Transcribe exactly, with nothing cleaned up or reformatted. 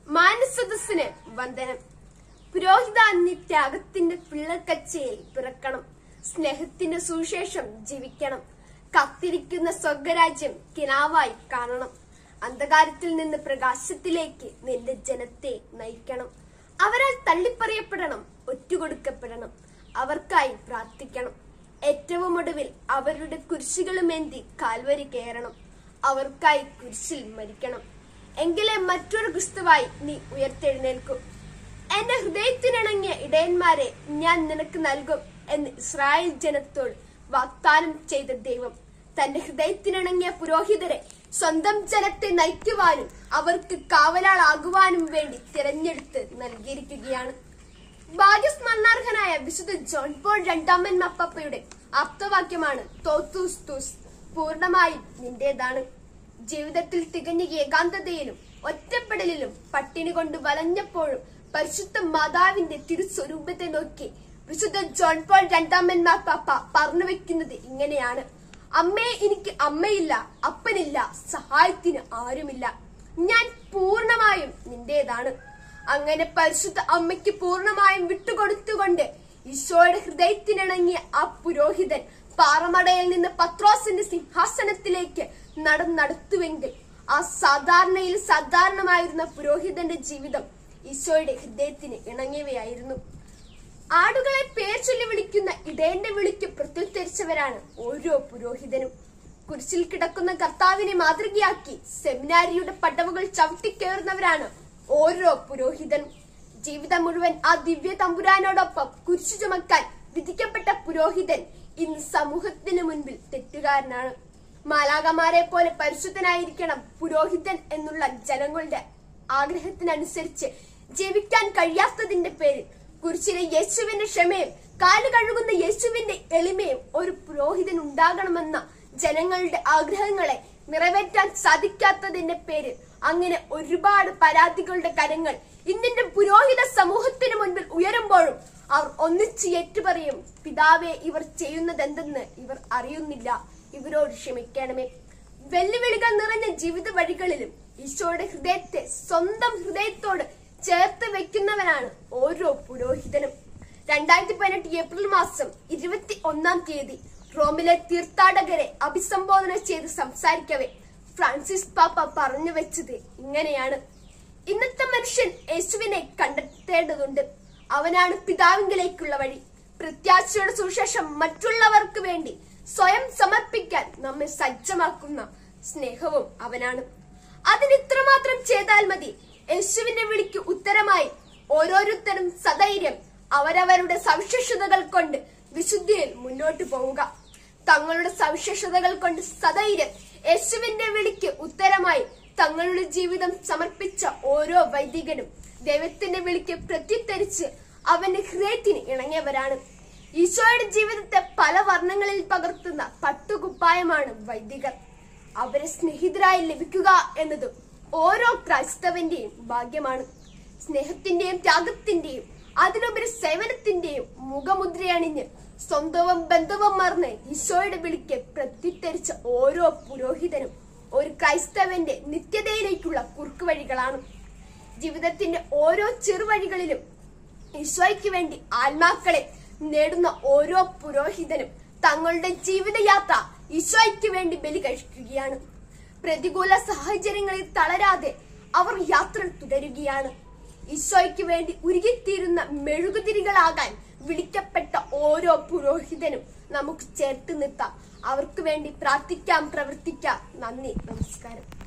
മാനസദസ്സിന് വന്ദനം. പുരോഹിതാന്യ ത്യാഗത്തിന്റെ പിള്ളക്കച്ചയിൽ പിറക്കണം. സ്നേഹത്തിന്റെ സുവിശേഷം ജീവിക്കണം. കാത്തിരിക്കുന്ന സ്വർഗരാജ്യം കിനാവായി കാണണം. അന്ധകാരത്തിൽ നിന്ന് പ്രകാശത്തിലേക്ക് നിന്റെ ജനത്തെ നയിക്കണം. അവരാൽ തള്ളിപ്പറയപ്പെടണം, ഒറ്റുകൊടുക്കപ്പെടണം. അവർക്കായി പ്രാർത്ഥിക്കണം. ഏറ്റവും ഒടുവിൽ അവരുടെ കുരിശുകളുമേന്തി കാൽവരി കയറണം. അവർക്കായി കുരിശിൽ മരിക്കണം. എങ്കിലേ മറ്റൊരു ക്രിസ്തുവായി നീ ഉയർത്തെഴുന്നേൽക്കൂ. എന്റെ ഹൃദയത്തിനിണങ്ങിയ ഇടയന്മാരെ ഞാൻ നിനക്ക് നൽകും എന്ന് ഇസ്രായേൽ ജനത്തോട് വാഗ്ദാനം ചെയ്ത ദൈവം തന്റെ ഹൃദയത്തിനിണങ്ങിയ പുരോഹിതരെ സ്വന്തം ജനത്തെ നയിക്കുവാനും അവർക്ക് കാവലാളാകുവാനും വേണ്ടി തിരഞ്ഞെടുത്ത് നൽകിയിരിക്കുകയാണ്. ഭാഗ്യസ്മരണാർഹനായ വിശുദ്ധ ജോൺ പോൾ രണ്ടാമൻ മാർപ്പാപ്പയുടെ ആപ്തവാക്യമാണ് തോത്തൂസ് തൂസ്, പൂർണ്ണമായും നിന്റേതാണ്. ജീവിതത്തിൽ തികഞ്ഞ ഏകാന്തതയിലും ഒറ്റപ്പെടലിലും പട്ടിണി കൊണ്ട് വലഞ്ഞപ്പോഴും പരിശുദ്ധ മാതാവിന്റെ തിരുസ്വരൂപത്തെ നോക്കി വിശുദ്ധ ജോൺ പോൾ രണ്ടാമൻ മാർപ്പാപ്പ പറഞ്ഞു വെക്കുന്നത് ഇങ്ങനെയാണ്: അമ്മേ, എനിക്ക് അമ്മയില്ല, അപ്പനില്ല, സഹായത്തിന് ആരുമില്ല, ഞാൻ പൂർണ്ണമായും നിന്റേതാണ്. അങ്ങനെ പരിശുദ്ധ അമ്മയ്ക്ക് പൂർണ്ണമായും വിട്ടുകൊടുത്തുകൊണ്ട് ഈശോയുടെ ഹൃദയത്തിനിണങ്ങിയ ആ പുരോഹിതൻ പാറമടയിൽ നിന്ന് പത്രോസിന്റെ സിംഹാസനത്തിലേക്ക് നടന്നടത്തുവെങ്കിൽ ആ സാധാരണയിൽ സാധാരണമായിരുന്ന പുരോഹിതന്റെ ജീവിതം ഈശോയുടെ ഹൃദയത്തിന് ഇണങ്ങിയവയായിരുന്നു. ആടുകളെ പേർ ചൊല്ലി വിളിക്കുന്ന ഇടയന്റെ വിളിക്ക് പ്രത്യുത്തരിച്ചവരാണ് ഓരോ പുരോഹിതനും. കുരിശിൽ കിടക്കുന്ന കർത്താവിനെ മാതൃകയാക്കി സെമിനാരിയുടെ പടവുകൾ ചവിട്ടിക്കേറുന്നവരാണ് ഓരോ പുരോഹിതനും. ജീവിതം മുഴുവൻ ആ ദിവ്യ തമ്പുരാനോടൊപ്പം കുരിശു ചുമക്കാൻ വിധിക്കപ്പെട്ട പുരോഹിതൻ ഇന്ന് സമൂഹത്തിന് മുൻപിൽ തെറ്റുകാരനാണ്. മാലാഖമാരെ പോലെ പരിശുദ്ധനായിരിക്കണം പുരോഹിതൻ എന്നുള്ള ജനങ്ങളുടെ ആഗ്രഹത്തിനനുസരിച്ച് ജീവിക്കാൻ കഴിയാത്തതിന്റെ പേരിൽ കുരിശിലെ യേശുവിന്റെ ക്ഷമയും കാല് കഴുകുന്ന യേശുവിന്റെ എളിമയും ഒരു പുരോഹിതൻ ഉണ്ടാകണമെന്ന ജനങ്ങളുടെ ആഗ്രഹങ്ങളെ നിറവേറ്റാൻ സാധിക്കാത്തതിന്റെ പേരിൽ അങ്ങനെ ഒരുപാട് പരാതികളുടെ കരങ്ങൾ ഇന്നിന്റെ പുരോഹിത സമൂഹത്തിന് മുൻപിൽ ഉയരുമ്പോഴും അവർ ഒന്നിച്ച് ഏറ്റുപറയും: പിതാവേ, ഇവർ ചെയ്യുന്നതെന്തെന്ന് ഇവർ അറിയുന്നില്ല, ഇവരോട് ക്ഷമിക്കണമേ. വെല്ലുവിളികൾ നിറഞ്ഞ ജീവിത വഴികളിലും ഈശോയുടെ ഹൃദയത്തെ സ്വന്തം ഹൃദയത്തോട് ചേർത്ത് വെക്കുന്നവനാണ് ഓരോ പുരോഹിതനും. രണ്ടായിരത്തി പതിനെട്ട് ഏപ്രിൽ മാസം ഇരുപത്തി ഒന്നാം തീയതി റോമിലെ തീർത്ഥാടകരെ അഭിസംബോധന ചെയ്ത് സംസാരിക്കവേ ഫ്രാൻസിസ് പാപ്പ പറഞ്ഞു വെച്ചത് ഇങ്ങനെയാണ്: ഇന്നത്തെ മനുഷ്യൻ യേശുവിനെ കണ്ടെത്തേണ്ടതുണ്ട്. അവനാണ് പിതാവിങ്കിലേക്കുള്ള വഴി. പ്രത്യാശയുടെ സുവിശേഷം മറ്റുള്ളവർക്ക് വേണ്ടി സ്വയം സമർപ്പിക്കാൻ നമ്മെ സജ്ജമാക്കുന്ന സ്നേഹവും അവനാണ്. അതിന് ഇത്രമാത്രം ചെയ്താൽ മതി. യേശുവിന്റെ വിളിക്ക് ഉത്തരമായി ഓരോരുത്തരും സധൈര്യം അവരവരുടെ സവിശേഷതകൾ കൊണ്ട് വിശുദ്ധിയിൽ മുന്നോട്ട് പോവുക. തങ്ങളുടെ സവിശേഷതകൾ കൊണ്ട് സധൈര്യം യേശുവിന്റെ വിളിക്ക് ഉത്തരമായി തങ്ങളുടെ ജീവിതം സമർപ്പിച്ച ഓരോ വൈദികനും ദൈവത്തിന്റെ വിളിക്ക് പ്രത്യുത്തരിച്ച് അവന്റെ ഹൃദയത്തിന് ഇണങ്ങിയവരാണ്. ഈശോയുടെ ജീവിതത്തെ പല വർണ്ണങ്ങളിൽ പകർത്തുന്ന പട്ടുകുപ്പായമാണ് വൈദികർ. അവരെ സ്നേഹിതരായി ലഭിക്കുക എന്നത് ഓരോ ക്രൈസ്തവന്റെയും ഭാഗ്യമാണ്. സ്നേഹത്തിന്റെയും ത്യാഗത്തിന്റെയും അതിനുപരി സേവനത്തിന്റെയും മുഖമുദ്രയണിഞ്ഞ് സ്വന്തവും ബന്ധവും മറന്ന് ഈശോയുടെ വിളിക്ക് പ്രത്യുത്തരിച്ച ഓരോ പുരോഹിതനും ഒരു ക്രൈസ്തവന്റെ നിത്യതയിലേക്കുള്ള കുറുക്കുവഴികളാണ്. ജീവിതത്തിന്റെ ഓരോ ചെറുവഴികളിലും ഈശോയ്ക്ക് വേണ്ടി ആത്മാക്കളെ നേടുന്ന ഓരോ പുരോഹിതനും തങ്ങളുടെ ജീവിതയാത്ര ഈശോയ്ക്ക് വേണ്ടി ബലി കഴിക്കുകയാണ്. പ്രതികൂല സാഹചര്യങ്ങളിൽ തളരാതെ അവർ യാത്ര തുടരുകയാണ്. ഈശോയ്ക്ക് വേണ്ടി ഉരുകിത്തീരുന്ന മെഴുകുതിരികളാകാൻ വിളിക്കപ്പെട്ട ഓരോ പുരോഹിതനും നമുക്ക് ചേർത്ത് നിർത്താം. അവർക്ക് വേണ്ടി പ്രാർത്ഥിക്കാം, പ്രവർത്തിക്കാം. നന്ദി, നമസ്കാരം.